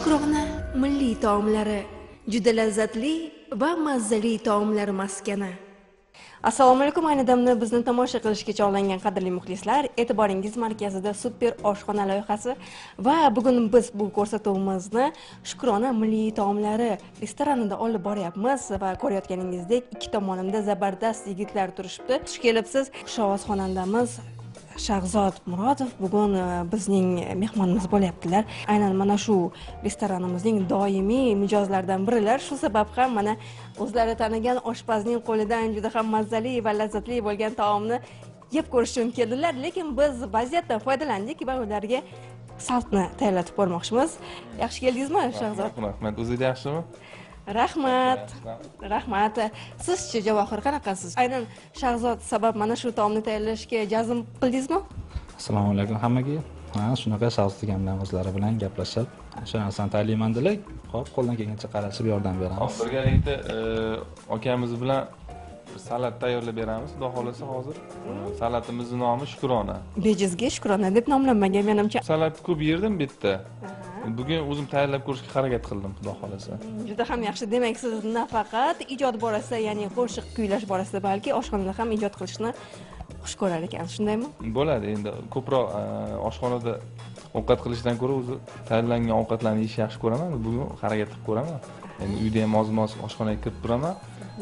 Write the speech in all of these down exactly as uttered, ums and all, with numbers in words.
Shukrona milliy taomlari, juda lazzatli va mazzali taomlar maskani. Assalomu alaykum, ayni damda bizni tomosha qilishga chog'langan qadrli muxlislar, e'tiboringiz markazida super oshxona loyihasi va bugun biz bu ko'rsatuvimizni Shukrona milliy taomlari restoranida olib boryapmiz va ko'rayotganingizdek ikki tomonimda zabardast yigitlar turishibdi. Xush kelibsiz. Xushovoz xonandamiz Shahzod Murodov bugun bizning mehmonimiz bo'lyaptilar. Aynan mana shu restoranimizning doimiy mijozlaridan birilar. Shu sabab ham mana o'zlari tanigan oshpazning qo'lidan juda ham mazzali va lazzatli bo'lgan taomni yeb ko'rish uchun keldilar, lekin biz vaziyatdan foydalandik va ularga saltni tayyorlatib ko'rmoqchimiz. Yaxshi keldingizmi, Shahzod? Rahmat. O'zingiz yaxshimi? Rahmat. Rahmat. Siz-chi, Javohir, qanaqasiz? Aynan Shahzod sabab mana shu taomni tayyorlashga jazm qildingizmi? Assalomu alaykum hammaga. Ha, shunaqa Shahzod degan bilan o'zlari bilan gaplashib, o'sha narsani tayyorlayman dedilar. Xo'p, qo'ldan kelgancha qarashib yordam beramiz. Birgalikda akamiz bilan salat tayyorlab beramiz. Xudo xolasa hozir salatimizning nomi Shukrona. Bejizga Shukrona deb nomlanmagan menimcha. Salat ko'p yerdim bitta. Bugun o'zim tayyorlab ko'rishga harakat qildim, xudo xolasa. Juda ham yaxshi. Demak, siz nafaqat ijod borasida, ya'ni qo'shiq kuylash borasida, balki oshxonada ham ijod qilishni xush ko'rar ekansiz, shundaymi? Bo'ladi. Endi ko'proq oshxonada ovqat qilishdan ko'ra o'zi tayyorlangan ovqatlarni yeyishni yaxshi ko'raman. Bugun harakat qilib ko'raman. Endi uyda ham oz-moz oshxonaga kirib turaman.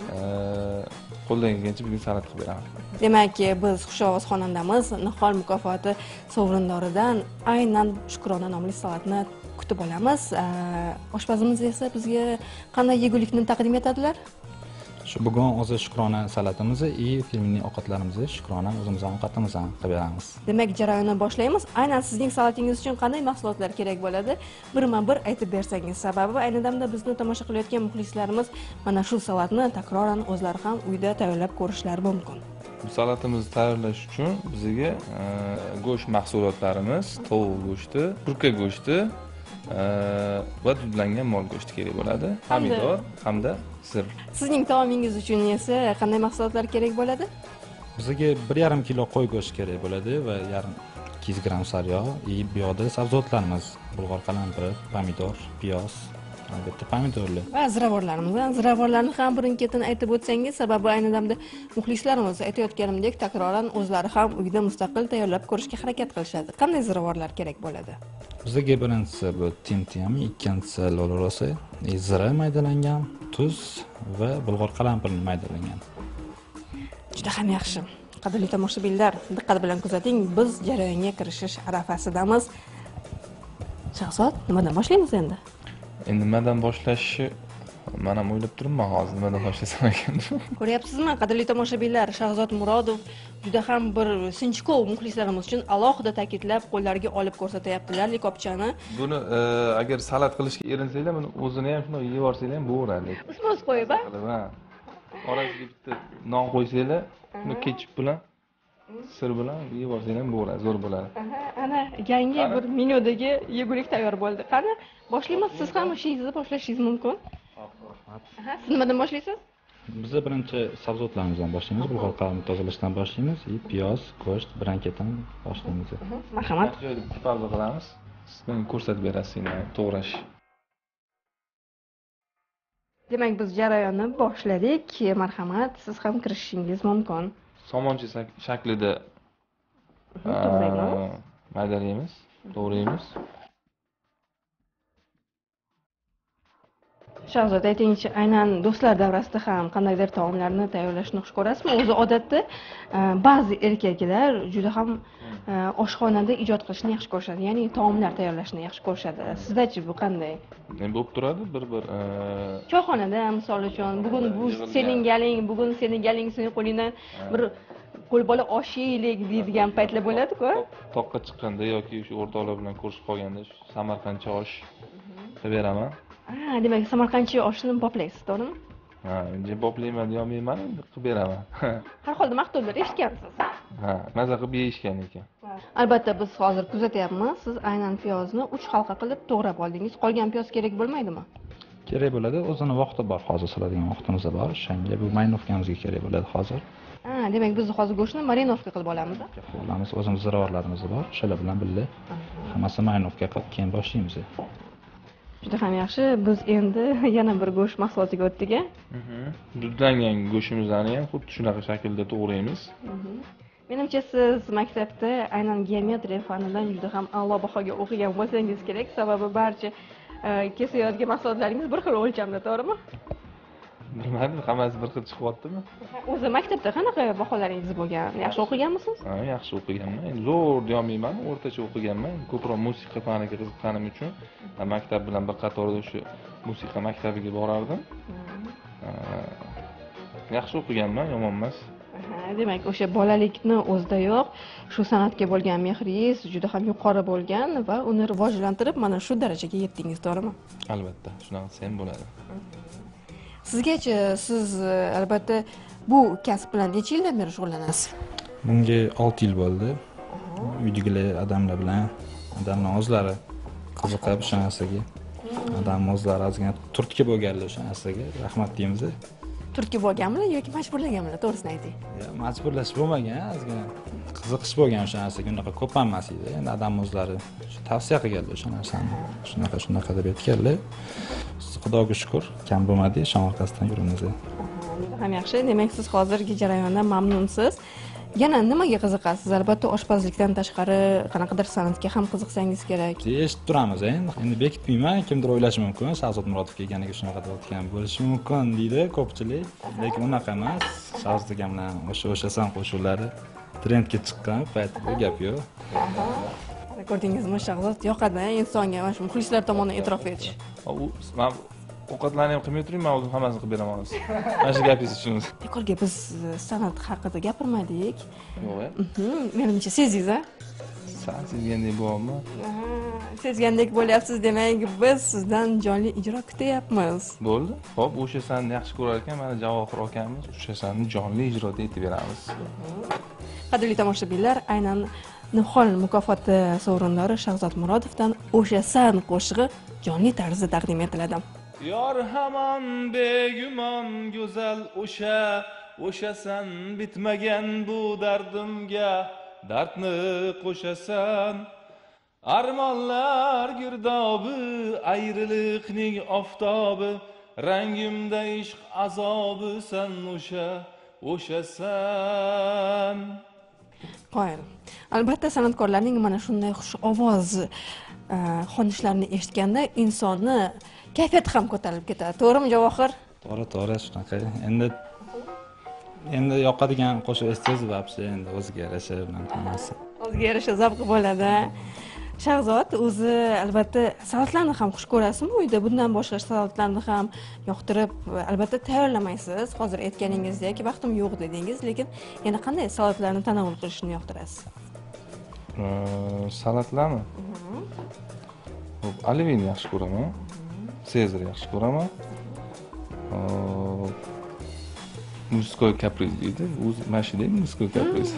Qo'ldan kelgancha bugun salat qilib beraman. Demak, biz Xushovoz xonandamiz Nihol mukofoti sovrindoridan aynan Shukrona nomli salatni kutib olamiz. Oshpazimiz esa bizga qanday yegulikni taqdim etadilar? Shu bugun o'zi Shukrona salatimizni и firmenniy ovqatlarimizni Shukrona o'zimizning ovqatimizdan qilib beramiz. Demak, jarayonni boshlaymiz. Aynan sizning salatingiz uchun qanday mahsulotlar kerak bo'ladi? Birma-bir aytib bersangiz. Sababi ayni damda bizni tomosha qilayotgan muxlislarimiz mana shu salatni takroran o'zlari ham uyda tayyorlab ko'rishlari mumkin. Bu salatimizni tayyorlash uchun bizga go'sht mahsulotlarimiz, tovuq go'shti, kurka go'shti va dudlangan mol go'shti kerak bo'ladi. Pomidor hamda sir. Sizning taomingiz uchun esa qanday mahsulotlar kerak bo'ladi? Bizga bir yarim kilo qo'y go'shti kerak bo'ladi va yarim ikki yuz gramm sariyog' и bu yoqda sabzavotlarimiz, bulg'or qalampiri, pomidor, piyoz, albatta pomidorli. Va ziravorlarimiz. Ziravorlarni ham birin-ketin aytib o'tsangiz, sababi ayni damda muxlislarimiz aytayotganimdek takroran o'zlari ham uyda mustaqil tayyorlab ko'rishga harakat qilishadi. Qanday ziravorlar kerak bo'ladi? Bizga birinchisi bu tim-tim, ikkinchisi lolorosi, zira maydalangan, tuz va bulg'or qalampiri maydalangan. Juda ham yaxshi. Qadrli tomoshabinlar, diqqat bilan kuzating, biz jarayonga kirishish arafasidamiz. Shahzod, nimadan boshlaymiz endi? Endi nimadan boshlashni men ham o'ylab turibman hozir nimadan boshlasam ekan. Ko'ryapsizmi, qadrli tomoshabinlar, Shahzod Murodov juda ham bir sinchkov muxlislarimiz uchun alohida ta'kidlab qo'llariga olib ko'rsatyaptilar likopchani. Buni agar salat qilishga erinsanglar, buni o'zini ham shunday yeb olsanglar ham bo'laveradi. Ustma-ust qo'yib, ha? Orasiga bitta non qo'ysanglar, uni ketchup bilan, sir bilan yeb olsanglar ham bo'laveradi, zo'r bo'ladi. Ana yangi bir menyudagi yegulik tayyor bo'ldi. Qani, boshlaymiz. Siz ham ishingizni boshlashingiz mumkin. Aha, siz nimadan boshlaysiz? Biz birinchi sabzavotlarimizdan boshlaymiz, bulg'or qalampiri tozalashdan boshlaymiz, и piyoz, go'sht biran-ketin boshlaymiz. Marhamat. Tayyor qilamiz. Siz menga ko'rsatib berasiz to'g'rash. Demak, biz jarayonni boshladik. Marhamat, siz ham kirishingiz mumkin. Somoncha shaklida maydalaymiz, to'g'raymiz. Shahzod, aytingchi, aynan do'stlar davrasida ham qandaydir taomlarni tayyorlashni xush ko'rasizmi? O'zi odatda ba'zi erkaklar juda ham oshxonada ijod qilishni yaxshi ko'rishadi, ya'ni taomlar tayyorlashni yaxshi ko'rishadi. Sizda-chi bu qanday? Men bo'lib turadi, bir-bir choyxonada, misol uchun, bugun bu sening galing, bugun sening galing, sening qo'lingdan bir qo'l bola osh yeylik deydigan paytlar bo'ladi-ku. Toqqa chiqqanda yoki o'sha o'rtoqlar bilan ko'rishib qolganda samarqandcha osh qilib beraman. Ha, demak, samarqandcha oshni boplaysiz, to'g'rimi? Ha, endi boplayman yo'qmayman, endi qilib beraman. Har holda maqtovlar eshitgansiz. Ha, maza qilib yeyishgan ekan. Albatta, biz hozir kuzatyapmiz. Siz aynan piyozni uch halqa qilib to'g'rab oldingiz. Qolgan piyoz kerak bo'lmaydimi? Kerak bo'ladi. O'zini vaqti bor, hozir soladigan vaqtimiz bor. O'shanga bu maynovkamizga kerak bo'ladi hozir. Ha, demak, biz hozir go'shtni marinovka qilib olamiz. Olamiz, o'zimiz ziravorlarimiz bor. O'shalar bilan birga hammasi marinovka qilib keyin boshlaymiz. Juda ham yaxshi. Biz endi yana bir go'sht mahsulotiga o'tdik. Dudlangan go'shtimizni ham xuddi shunaqa shaklda to'g'raymiz. Menimcha siz maktabda aynan geometriya fanidan juda ham a'lo bahoga o'qigan bo'lsangiz kerak, sababi barcha kesayotgan mahsulotlaringiz bir xil o'lchamda, to'g'rimi? Bilmadim, hammasi bir xil chiqyaptimi? O'zi maktabda qanaqa baholaringiz bo'lgan? Yaxshi o'qiganmisiz? Ha, yaxshi o'qiganman. Endi zo'r deolmayman, o'rtacha o'qiganman. Ko'proq musiqa faniga qiziqqanim uchun maktab bilan bir qatorda o'sha musiqa maktabiga borardim. Yaxshi o'qiganman, yomon emas. Demak, o'sha bolalikni o'zidayoq shu san'atga bo'lgan mehringiz juda ham yuqori bo'lgan va uni rivojlantirib mana shu darajaga yetdingiz, to'g'rimi? Albatta, shunaqa desa ham bo'ladi. Sizgacha siz albatta bu kasb bilan necha yildan beri shug'ullanasiz? Bunga olti yil bo'ldi. Uydagilar odamlar bilan, odamlar o'zlari qiziqib o'sha narsaga. Odam o'zlari ozgina turtki bo'lganlar o'sha narsaga. Rahmat deymiz. Turtki bo'lganmi yoki majburlaganmi? To'g'risini ayting. Majburlash bo'lmagan, ozgina qiziqish bo'lgan o'sha narsaga. Unaqa ko'p emas edi. Endi odam o'zlari tavsiya qilganlar o'sha narsani. Shunaqa shunaqa deb aytganlar. Xudoga shukr, kam bo'lmadi, shon orqasidan yurimiz. Ham yaxshi. Demak, siz hozirgi jarayondan mamnunsiz. Yana nimaga qiziqasiz? Albatta, oshpazlikdan tashqari qanaqadir san'atga ham qiziqsangiz kerak. Eshitib turamiz endi. Endi bekitmayman, kimdir o'ylashi mumkin, Shahzod Murodov kelganiga shunaqa deyotgan bo'lishi mumkin deydi ko'pchilik. Lekin unaqa emas. Shahzod aka bilan o'sha o'shasan qo'shuvlari trendga chiqqan payt bu gap yo'q. Ko'rdingizmi, Shahzod yoqadi insonga mana shu muxlislar tomonidan e'tirof etish. U men ovqatlarni ham qilmay turib, men o'zim hammasini qilib beraman. Mana shu gapingiz uchun. Bekorga biz san'at haqida gapirmadik. Yo'q. Menimcha sezdingiz-a? Sal sezgandek bo'lyapmi? Sezgandek bo'lyapsiz, demak biz sizdan jonli ijro kutyapmiz. Bo'ldi. Xo'p, o'sha san'atni yaxshi ko'rar ekan, mana Javohir akamiz o'sha san'atni jonli ijroda aytib beramiz. Qadrli tomoshabinlar, aynan Nihol mukofoti sovrindori Shahzod Murodovdan o'sha san qo'shig'i jonli tarzda taqdim etiladi. Yor hamon begumon go'zal o'sha, o'shasan bitmagan bu dardimga, dardni qo'shasan. Armonlar girdobi, ayriliqning oftobi, rangimda ishq azobi san o'sha, o'shasan. Qoyil. Albatta, san'atkorlarning mana shunday xush ovoz xonishlarini eshitganda insonni kayfiyati ham ko'tarilib ketadi. To'g'rimi, Javohir? To'g'ri, to'g'ri, shunaqa. Endi endi yoqadigan qo'shiq eshitsangiz, vobshe endi o'ziga yarasha bilan hammasi. O'ziga yarasha zavqi bo'ladi. Shahzod, o'zi albatta salatlarni ham xush ko'rasizmi? Uyda bundan boshqa salatlarni ham yoqtirib, albatta tayyorlamaysiz. Hozir aytganingizdek, vaqtim yo'q dedingiz, lekin yana qanday salatlarni tanovul qilishni yoqtirasiz? Salatlarni? Xo'p, olivini yaxshi ko'raman. Sezar yaxshi ko'raman. Muskoy kapriz deydi. O'zi mashina muskoy kapriz.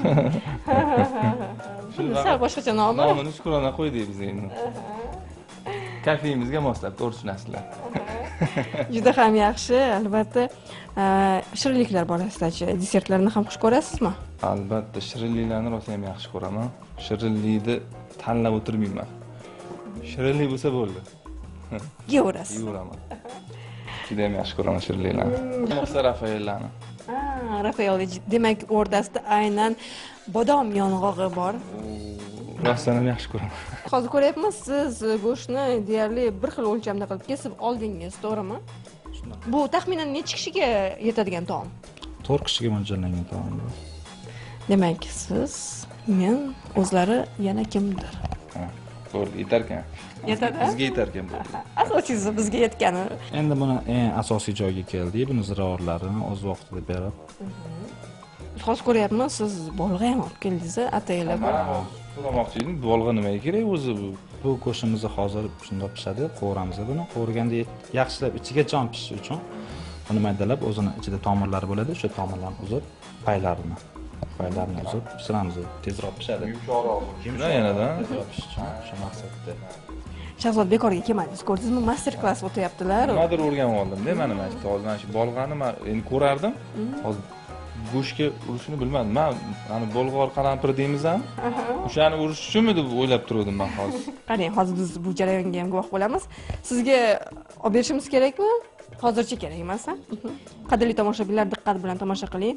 Sal boshqacha nomi. Nomini uskurona qo'ydik biz endi. Kafemizga moslab to'g'ri narsalar. Juda ham yaxshi. Albatta, shirinliklar borasida-chi, desertlarni ham xush ko'rasizmi? Albatta, shirinliklarni rosa ham yaxshi ko'raman. Shirinlikni tanlab o'tirmayman. Shirinlik bo'lsa bo'ldi. Yeyverasiz. Yeyveraman. Juda ham yaxshi ko'raman shirinliklarni. Mo'sa Rafaellarni. Ha, Rafael, demak, o'rtasida aynan bodom yong'og'i bor. Rostdan ham yaxshi ko'raman. Hozir ko'ryapmiz, siz go'shtni deyarli bir xil o'lchamda qilib kesib oldingiz, to'g'rimi? Bu taxminan necha kishiga yetadigan taom? to'rt kishiga mo'ljallangan taom. Demak, siz, men, o'zlari yana kimdir? Ha, bo'ldi, yetar ekan. Yetadi? Bizga yetar ekan bu. Asosiysi bizga yetgani. Endi buni eng asosiy joyga keldik. Buni zirovorlarini o'z vaqtida berib. Hozir ko'ryapmiz, siz bolg'a ham olib keldingiz, ataylar bor. So'ramoqchi edim, bolg'a nimaga kerak o'zi bu? Bu go'shtimizni hozir shundoq pishadi, qovuramiz buni. Qovurganda yaxshilab ichiga jon pishishi uchun uni maydalab, o'zini ichida tomirlari bo'ladi, o'sha tomirlarni uzib, paylarini, paylarini uzib pishiramiz. Tezroq pishadi. Yumshoqroq bo'lishi yanada. Tezroq pishishi uchun o'sha maqsadda. Shahzod bekorga kelmadingiz, ko'rdingizmi? Master klass o'tyaptilar. Nimadir o'rganib oldim-da, mana mana shu hozir mana shu bolg'ani men endi ko'rardim. Hozir go'shtga urishini bilmadim. Men ani bolg'or qalampir deymiz-a? O'shani urish uchunmi deb o'ylab turdim men hozir. Qarang, hozir biz bu jarayonga ham guvoh bo'lamiz. Sizga olib berishimiz kerakmi? Hozircha kerak emas, ha? Qadrli tomoshabinlar, diqqat bilan tomosha qiling.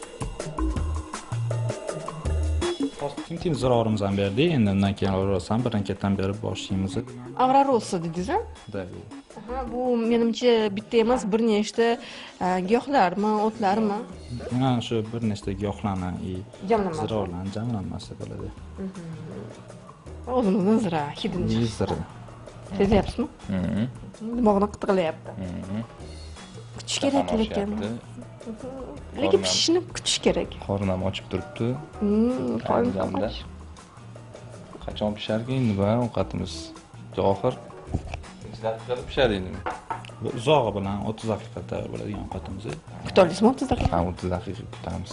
Tim zarorimizni ham berdik. Endi undan keyin o'rasam birin-ketin berib boshlaymiz. Agrorusso dedingiz-a? Da. Aha, bu menimcha bitta emas, bir nechta giyohlarmi, o'tlarmi? Mana shu bir nechta giyohlarni, Jamlanmasi. zirorlarni jamlanmasi bo'ladi. O'zimizni zira, hidini Zira. sezyapsizmi? Mhm. Dimog'ini qitiqlayapti. Mhm. Kutish kerak lekin. Lekin pishishni kutish kerak. Qorni ham ochib turibdi. Hmm, qo'yim Qanday? Qachon pisharkan endi bu ovqatimiz? Johir. necha daqiqada pishadi endi? Bu uzog'i bilan o'ttiz daqiqada tayyor bo'ladigan ovqatimiz. Kuta olasizmi o'ttiz daqiqa? Ha, o'ttiz daqiqa kutamiz.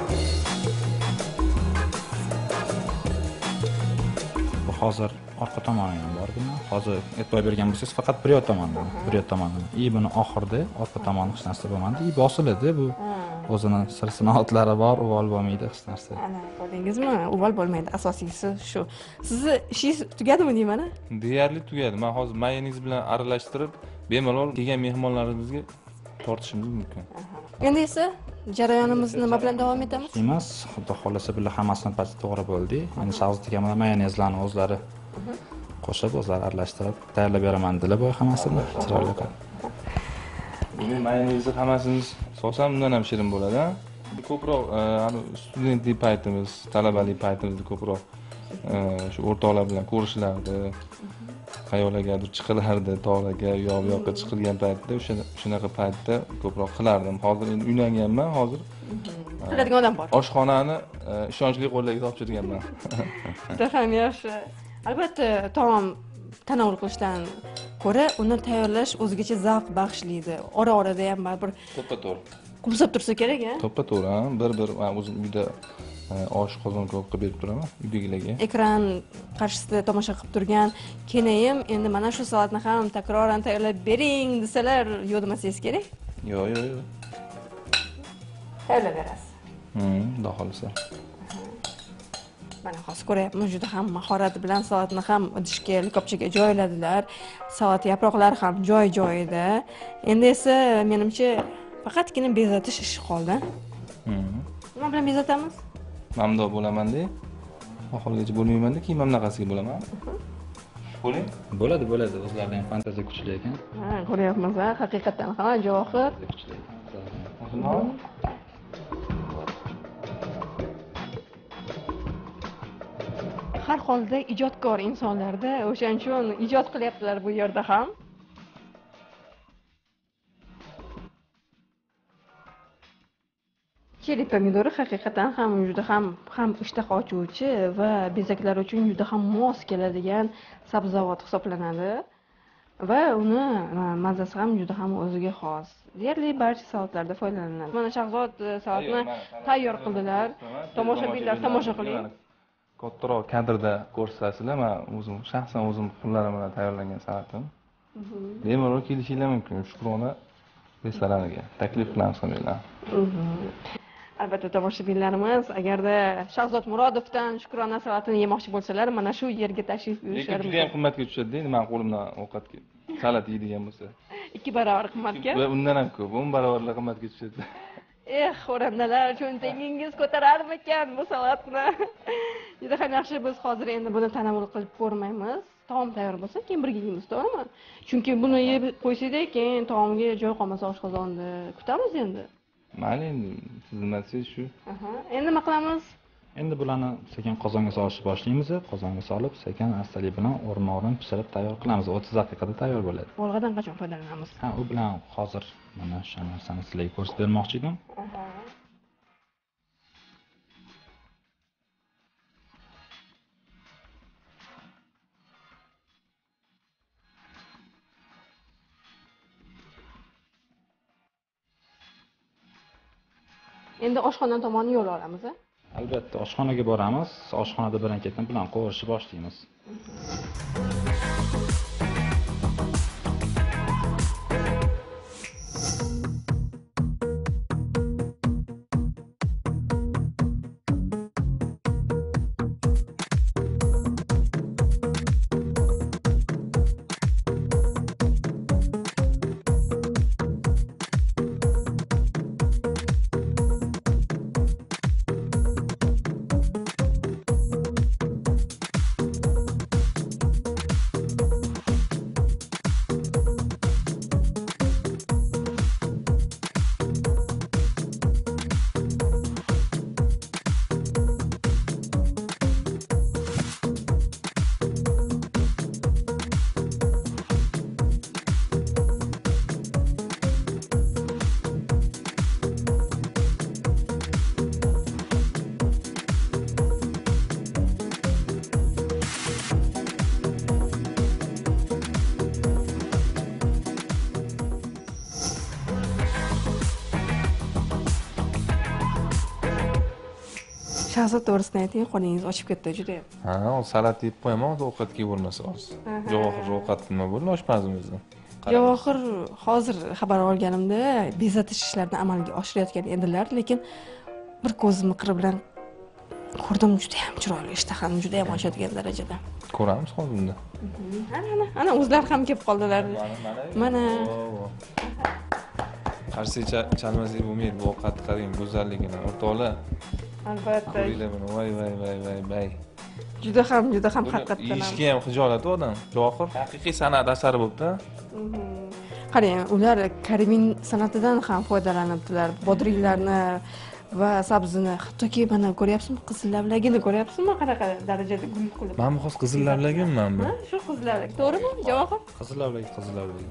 Bu hozir orqa tomoni ham bor buni. Hozir e'tibor bergan bo'lsangiz faqat bir yoq tomonni, bir yoq tomonni. I buni oxirida orqa tomoni hech narsa bo'lmadi. I bosiladi bu. O'zini sir-sinoatlari bor, uvol bo'lmaydi hech narsa. Ana, ko'rdingizmi? Uvol bo'lmaydi. Asosiysi shu. Sizni ishingiz tugadimi deyman-a? Deyarli tugadi. Men hozir mayonez bilan aralashtirib, bemalol kelgan mehmonlarimizga tortishimiz mumkin. Endi esa jarayonimizni nima bilan davom etamiz? Emas, xudo xolasa bular hammasini past to'g'ri bo'ldi. Endi shahzodga mana mayonezlarni o'zlari qo'shib, o'zlari aralashtirib tayyorlab beraman dedilar bu hammasini. Chiroyli qilib. Buni mayonezni hammasini solsam undan ham shirin bo'ladi-a. Ko'proq ani studentlik paytimiz, talabalik paytimizda ko'proq shu o'rtoqlar bilan ko'rishlardi. Qayerlargadir chiqilardi, tog'larga, u yoq bu yoqqa chiqilgan paytda o'sha shunaqa paytda ko'proq qilardim. Hozir endi uylanganman, hozir Qiladigan odam bor. oshxonani ishonchli qo'llarga topshirganman. Juda ham yaxshi. Albatta, taom tanovul qilishdan ko'ra uni tayyorlash o'zigacha zavq bag'ishlaydi. Ora-orada ham baribir To'ppa-to'g'ri. qumsab tursa kerak, a? To'ppa-to'g'ri, ha. Bir-bir men o'zim uyda osh qozon-ko'p qilib berib turaman uydagilarga. Ekran qarshisida tomosha qilib turgan kenayim endi mana shu soatni ham takroran tayyorlab bering desalar, yo'q demasangiz kerak. Yo'q, yo'q, yo'q. Tayyorlab berasiz. Hmm, xudo xolisa. Mana hozir ko'ryapmiz, juda ham mahorat bilan soatni ham idishga, likopchaga joyladilar. Soat yaproqlari ham joy-joyida. Endi esa menimcha faqatgina bezatish ishi qoldi. Hmm. Nima bilan bezatamiz? Mamdo bo'laman-da. Oxirgacha bo'lmayman-da, keyin mamnaqasiga bo'laman. Bo'ling. Bo'ladi, bo'ladi. O'zlarining ham fantaziya kuchli ekan. Ha, ko'ryapmiz, ha, haqiqatan ham Johir. Kuchli ekan. Har holda ijodkor insonlarda o'shaning uchun ijod qilyaptilar bu yerda ham. Chili pomidori haqiqatan ham juda ham ham ishtaha ochuvchi va bezaklar uchun juda ham mos keladigan sabzavot hisoblanadi va uni mazasi ham juda ham o'ziga xos. Deyarli barcha salatlarda foydalaniladi. Mana Shahzod salatni tayyor qildilar. Tomoshabinlar tomosha qiling. Kattaroq kadrda ko'rsatasizlar, men o'zim shaxsan o'zim qo'llarim bilan tayyorlangan salatim. Bemalol kelishinglar mumkin Shukrona restoraniga. Taklif qilamiz qilinglar. Albatta tomoshabinlarimiz agarda Shahzod Murodovdan Shukrona salatini yemoqchi bo'lsalar, mana shu yerga tashrif buyurishlari mumkin. Lekin juda ham qimmatga tushadi-da, endi men qo'limdan ovqatga salat yeydigan bo'lsa. ikki barobar qimmatga. Va undan ham ko'p, o'n barobarlar qimmatga tushadi. Eh, xo'randalar, cho'ntagingiz ko'tararmikan bu salatni? Juda ham yaxshi, biz hozir endi buni tanovul qilib ko'rmaymiz. Taom tayyor bo'lsa, keyin birga yeymiz, to'g'rimi? Chunki buni yeb qo'ysak, keyin taomga joy qolmasa oshqozonda kutamiz endi. Mayli endi, siz nimangiz shu? Aha. Endi nima qilamiz? Endi bularni sekin qozonga solishni boshlaymiz. Qozonga solib, sekin astalik bilan o'rma-o'rin pishirib tayyor qilamiz. o'ttiz daqiqada tayyor bo'ladi. Bolg'adan qachon foydalanamiz? Ha, u bilan hozir mana shu narsani sizlarga ko'rsatib bermoqchi edim. Endi oshxona tomon yo'l olamiz, a? Albatta, oshxonaga boramiz. Oshxonada birin-ketin bilan qovurishni boshlaymiz. Shahzod to'g'risini ayting, qo'lingiz ochib ketdi juda ham. Ha, hozir salat yeb qo'yaman, hozir ovqatga bo'lmasa hozir. Javohir ovqat nima bo'ldi oshpazimizda? Javohir hozir xabar olganimda bezatish ishlarini amalga oshirayotgan edilar, lekin bir ko'zimni qiri bilan ko'rdim, juda ham chiroyli, ishtahani juda ham ochadigan darajada. Ko'ramiz hozir unda. Ana, ana, ana o'zlari ham kelib qoldilar. Mana. Qarshi chalmasak bo'lmaydi, bu ovqatni qarang, go'zalligini. O'rtoqlar. Albatta. Qo'yinglar buni, voy voy voy voy voy. Juda ham, juda ham haqiqatdan. Yeyishga ham xijolat odam. Javohir haqiqiy san'at asari bo'libdi. Qarang, ular Karimin san'atidan ham foydalanibdilar. Bodringlarni va sabzini, hattoki mana ko'ryapsizmi, qizil lavlagini ko'ryapsizmi, qanaqa darajada gul qilib. Mana bu hozir qizil lavlagimman bu. Shu qizil lavlag, to'g'rimi, Javohir? Qizil lavlagi, qizil lavlagi.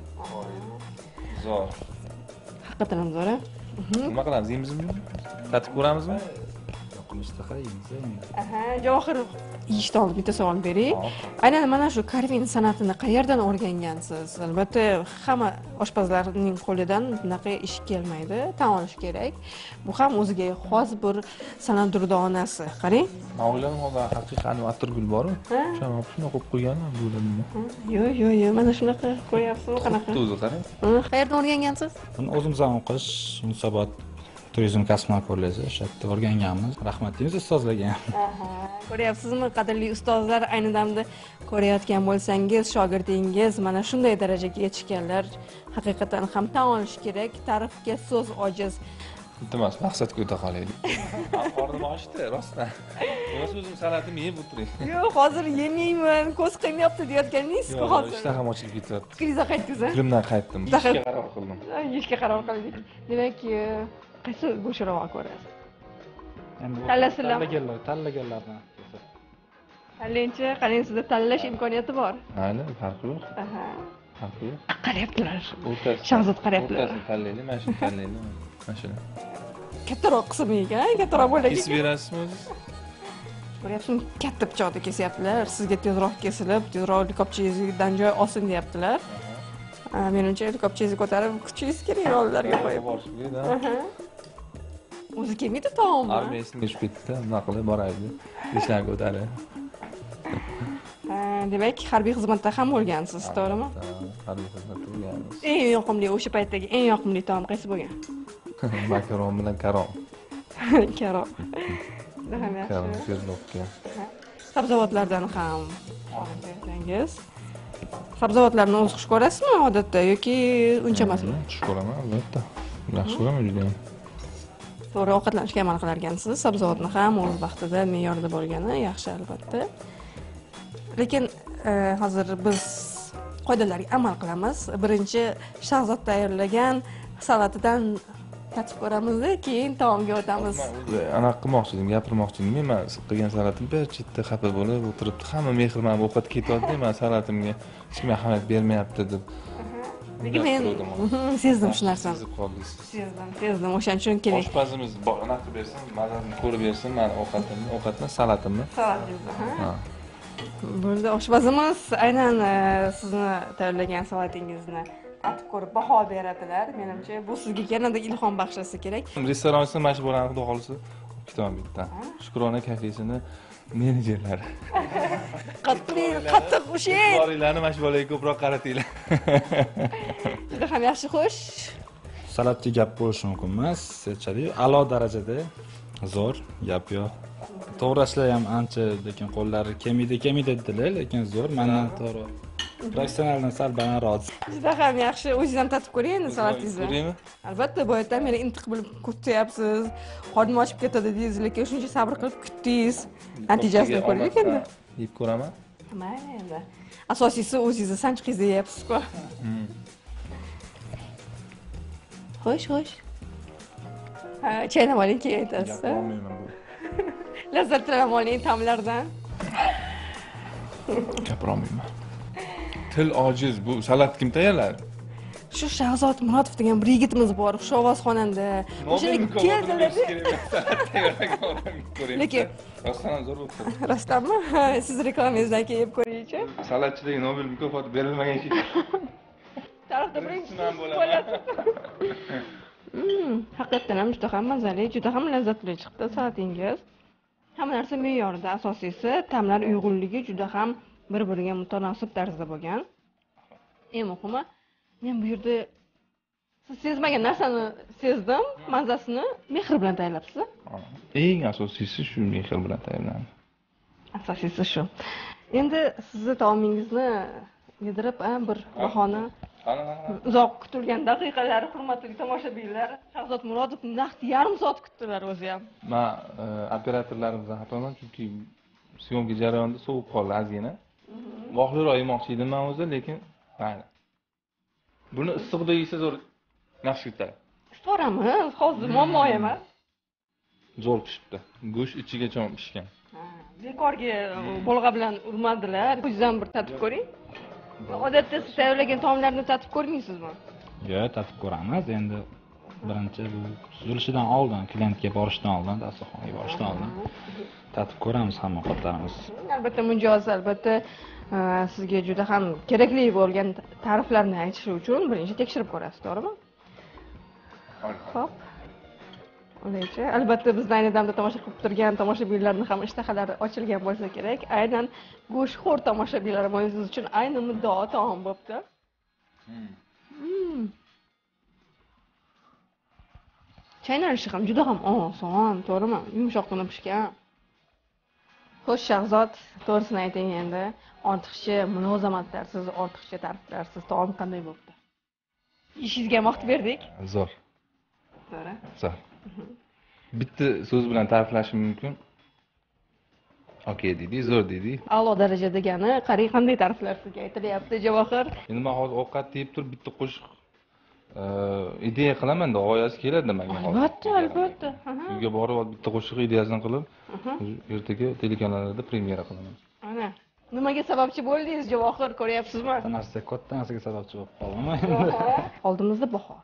Zo'r. Haqiqatan ham zo'r. Nima qilamiz, yeymizmi? Tatib ko'ramizmi? Yoqimishda qaraymiz endi. Aha, Javohir yeyishdan oldin bitta savol bering. Aynan mana shu Karimin san'atini qayerdan o'rgangansiz? Albatta, hamma oshpazlarning qo'lidan bunaqa ish kelmaydi, tan olish kerak. Bu ham o'ziga xos bir san'at durdonasi. Qarang. Men o'yladim, hozir haqiqiy atirgul bor-ku. Shuni shuni qo'yib qo'yganman bo'ladimi? Yo'q, yo'q, yo'q, mana shunaqa qo'yapsizmi, qanaqa? O'zi qarang. Qayerdan o'rgangansiz? Buni o'zimizdan o'qish, Yunusobod turizm kasb kolleji, o'sha yerda o'rganganmiz. Rahmat deymiz ustozlarga ham. Aha, ko'ryapsizmi, qadrli ustozlar, ayni damda ko'rayotgan bo'lsangiz, shogirdingiz mana shunday darajaga yetishganlar haqiqatan ham tan olish kerak. Ta'rifga so'z ojiz. Iltimos, maqsadga o'ta qolaylik. Qornim ochdi, rostdan. Bo'lmasa o'zim salatimni yeb o'tiring. Yo'q, hozir yemayman, ko'z qiynayapti deyotganingiz-ku hozir. Ishtaham ochilib ketyapti. Fikringizga qaytdingiz? Filmdan qaytdim. Ishga qaror qildim. Yeyishga qaror qildik. Demak, qaysi go'shroqni ko'rasiz? Endi Tanlasizlar. tanlaganlar, tanlaganlardan. Tanlaychi, qarang, sizda tanlash imkoniyati bor. Mayli, farqi yo'q. Aha. Farqi yo'q. Qarayaptilar. O'rtasi. Shahzod qarayaptilar. O'rtasini tanlaylik, mana shuni tanlaylik. Mana shuni. Kattaroq qismiga, kattaroq bo'lagiga. Kesib berasizmi o'zingiz? Ko'ryapsizmi, katta pichoqda kesyaptilar. Sizga tezroq kesilib, tezroq likopchangizdan joy olsin deyaptilar. Menimcha likopchangizni ko'tarib kuchingiz kerak rollarga qo'yib. Boshqa O'zi kelmaydi taommi? Armiyasiga tushib ketdi, nima qilib boraydi. Ishlarni ko'tarib. Demak, harbiy xizmatda ham bo'lgansiz, to'g'rimi? Harbiy xizmatda bo'lganmiz. Eng yoqimli o'sha paytdagi eng yoqimli taom qaysi bo'lgan? Makaron bilan karom. Karom. Ham yaxshi. Karom tezroqga. Sabzavotlardan ham olsangiz. Sabzavotlarni o'z xush ko'rasizmi odatda yoki uncha emasmi? Xush ko'raman, albatta. Yaxshi ko'raman juda ham. To'g'ri ovqatlanishga amal qilarkansiz. Sabzavotni ham o'z vaqtida, me'yorida bo'lgani yaxshi albatta. Lekin hozir biz qoidalarga amal qilamiz. Birinchi Shahzod tayyorlagan salatidan tatib ko'ramizda, keyin taomga o'tamiz. Anaqa qilmoqchi edim, gapirmoqchi edim. Men siz qilgan salatimni bir chetda xafa bo'lib o'tiribdi. Hamma mehr bilan ovqat ketyapti, men salatimga hech kim ahamiyat bermayapti deb. Lekin men sezdim shu narsani. Sezib qoldingiz. Sezdim, sezdim. O'shaning uchun kerak. Oshpazimiz anaqa qilib bersin, mazasini ko'rib bersin, men ovqatimni, ovqatni, salatimni. Salatingizni, ha. Bo'ldi, oshpazimiz aynan sizni tayyorlagan salatingizni tatib ko'rib baho beradilar. Menimcha bu sizga yanada ilhom bag'ishlasa kerak. Restoranchidan mana shu bolani xudo xolisa olib ketaman bu yerdan. Shukrona kafesini menejerlari. Qattiq, qattiq ushing. Boringlarni mana shu bolaga ko'proq qaratinglar. Juda ham yaxshi, xo'sh. Salatga gap bo'lishi mumkin emas, aytishadi-yu, a'lo darajada zo'r, gap yo'q. To'g'raslar ham ancha, lekin qo'llari kelmaydi, kelmaydi dedilar, lekin zo'r, mana to'g'ri. Professionaldan sal balandroq. Juda ham yaxshi, o'zingiz ham tatib ko'ring endi salatingizni. Ko'raymi? Albatta, bu yerda meni intiq bilib kutyapsiz. Xodim ochib ketadi dedingiz, lekin shuncha sabr qilib kutdingiz. Natijasini ko'rdik endi. Yeb ko'raman. Mayli endi. Asosiysi o'zingizni sanchqingizni yeyapsiz-ku. Xo'sh, xo'sh. Ha, chaynab oling, keyin aytasiz. Lazzatlanib oling ta'mlardan. Gapirolmayman. Til ojiz. Bu salat kim tayyorladi? Shu Shahzod Murodov degan bir yigitimiz bor, xushovoz xonanda. O'shani keldilar. Lekin rostdan ham zo'r bo'libdi. Rostdanmi? Siz reklamangizdan keyin ko'ring-chi. Salatchilik Nobel mukofoti berilmagan ekan. Tarixda birinchi bo'ladi. Hmm, haqiqatan ham juda ham mazali, juda ham lazzatli chiqdi salatingiz. Hamma narsa me'yorida, asosiysi ta'mlar uyg'unligi juda ham bir-biriga mutanosib tarzda bo'lgan. Eng muhimi, men bu yerda siz sezmagan narsani sezdim, mazasini mehr bilan tayyorlabsiz. Eng asosiysi shu mehr bilan tayyorlandi. Asosiysi shu. Endi sizni taomingizni yedirib, bir bahona uzoq kutilgan daqiqalar, hurmatli tomoshabinlar, Shahzod Murodov naqd yarim soat kutdilar o'zi ham. Men operatorlarimizdan xatoman, chunki syomka jarayonida sovib qoldi ozgina. Voqliroq yemoqchi edim men o'zi, lekin mayli. Buni issiqda yesa zo'r nafs yutadi. Isitvoramiz, hozir muammo emas. Zo'r pishibdi. Go'sht ichigacha pishgan. Bekorga bolg'a bilan urmadilar. O'zingizdan bir tatib ko'ring. Odatda siz tayyorlagan taomlarni tatib ko'rmaysizmi? Yo'q, tatib ko'ramiz. Endi birinchi bu tuzilishidan oldin, klientga borishdan oldin, dasturxonga borishdan oldin tatib ko'ramiz hamma ovqatlarimiz. Albatta mijoz, albatta sizga juda ham kerakli bo'lgan ta'riflarni aytish uchun birinchi tekshirib ko'rasiz, to'g'rimi? Xo'p. O'laychi. Albatta bizni ayni damda tomosha qilib turgan tomoshabinlarning ham ishtahalari ochilgan bo'lsa kerak. Aynan go'shtxo'r tomoshabinlarimiz uchun ayni muddao taom bo'pti. Hmm. Chaynalishi ham juda ham oson, to'g'rimi? Yumshoqqina pishgan. Xo'sh, Shahzod, to'g'risini ayting endi. Ortiqcha mulozamatlarsiz, ortiqcha ta'riflarsiz taom qanday bo'pti? Ishingizga vaqt berdik. Zo'r. To'g'ri. Zo'r. Bitta so'z bilan ta'riflashim mumkin. Okey dedi, zo'r dedi. A'lo daraja degani, qarang qanday ta'riflar sizga aytilyapti, Javohir. Endi men hozir ovqat yeb turib bitta qo'shiq ideya qilaman, g'oyasi keladi nimaga hozir. Albatta, albatta. Uyga borib bitta qo'shiq ideyasini qilib, ertaga telekanallarda premyera qilaman. Ana, nimaga sababchi bo'ldingiz, Javohir, ko'ryapsizmi? Bu narsa katta narsaga sababchi bo'lib qoldim. Oldimizda bahor.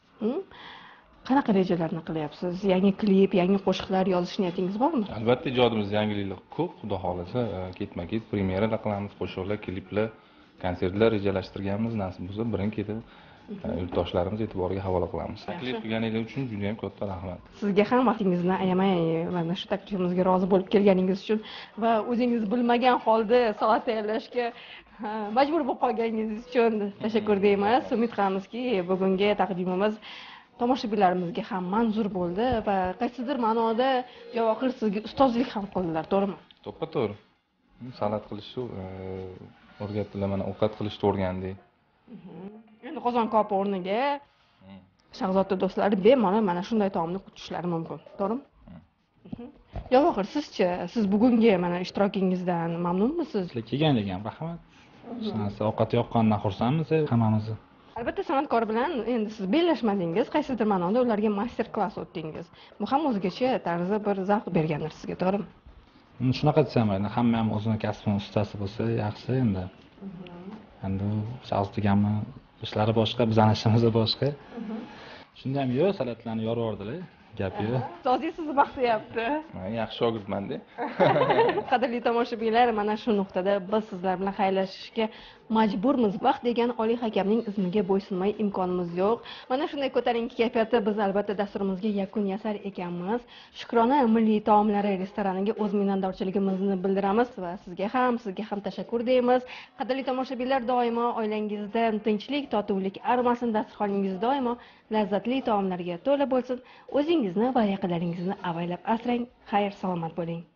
Qanaqa rejalarni qilyapsiz? Yangi klip, yangi qo'shiqlar yozish niyatingiz bormi? Albatta, ijodimizda yangiliklar ko'p. Xudo xolasa, ketma-ket premyeralar qilamiz, qo'shiqlar, kliplar, konsertlar rejalashtirganmiz. Nasib bo'lsa, birin-ketin yurtdoshlarimiz e'tiboriga havola qilamiz. Taklif qilganingiz uchun juda ham katta rahmat. Sizga ham vaqtingizni ayamay mana shu taklifimizga rozi bo'lib kelganingiz uchun va o'zingiz bilmagan holda salat tayyorlashga majbur bo'lib qolganingiz uchun tashakkur deymiz. Umid qilamizki, bugungi taqdimimiz tomoshabinlarimizga ham manzur bo'ldi va qaysidir ma'noda Javohir sizga ustozlik ham qildilar, to'g'rimi? To'ppa-to'g'ri. Salat qilishni o'rgatdilar, mana ovqat qilishni o'rgandik. Endi qozon kopi o'rniga Shahzodda do'stlari bemalol mana shunday taomni kutishlari mumkin, to'g'rimi? Javohir, sizchi, siz bugungi mana ishtirokingizdan mamnunmisiz? Kelganlik ham rahmat. Shunisi ovqat yoqqanidan xursandmiz hammamiz. Albatta, san'atkor bilan endi siz bellashmadingiz, qaysidir ma'noda ularga master klass o'tdingiz. Bu ham o'zgacha tarzda bir zavq bergandir sizga, to'g'rimi? Shunaqa desam, endi hamma ham o'zini kasbining ustasi bo'lsa yaxshi endi. Endi Shahzod deganmi, ishlari boshqa, bizning ishimiz boshqa. Shunda ham yo'q, salatlarni yorib yubordilar. Gap yo'q. Ustozingiz sizni maqtayapti. Men yaxshi shogirdman-da. Qadrli tomoshabinlar, mana shu nuqtada biz sizlar bilan xayrlashishga majburmiz. Vaqt degan oliy hakamning izniga bo'ysunmay imkonimiz yo'q. Mana shunday ko'tarinki kayfiyatda biz albatta dasturimizga yakun yasar ekanmiz. Shukrona milliy taomlari restoraniga o'z minnatdorchiligimizni bildiramiz va sizga ham, sizga ham tashakkur deymiz. Qadrli tomoshabinlar, doimo oilangizda tinchlik, totuvlik armasin, dasturxoningiz doimo lazzatli taomlarga to'la bo'lsin. O'zingizni va yaqinlaringizni avaylab asrang. Xayr, salomat bo'ling.